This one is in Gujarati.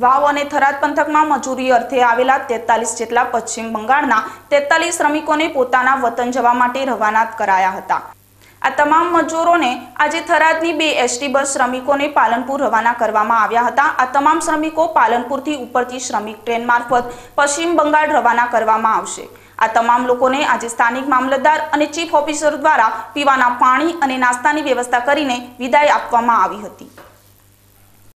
વાવ અને થરાદ પંથકમાં મજૂરી અર્થે આવેલા 43 જેટલા પશ્ચિમ બંગાળના 43 શ્રમિકોને પોતાના વતન જવા માટે રવાના કરાયા હતા। આ તમામ મજૂરોને આજે થરાદની 2 એસટી બસ શ્રમિકોને પાલનપુર રવાના કરવામાં આવ્યા હતા। આ તમામ શ્રમિકો પાલનપુરથી ઉપરથી શ્રમિક ટ્રેન મારફત પશ્ચિમ બંગાળ રવાના કરવામાં આવશે। આ તમામ લોકોને આજે સ્થાનિક મામલતદાર અને ચીફ ઓફિસર દ્વારા પીવાના પાણી અને નાસ્તાની વ્યવસ્થા કરીને વિદાય આપવામાં આવી હતી।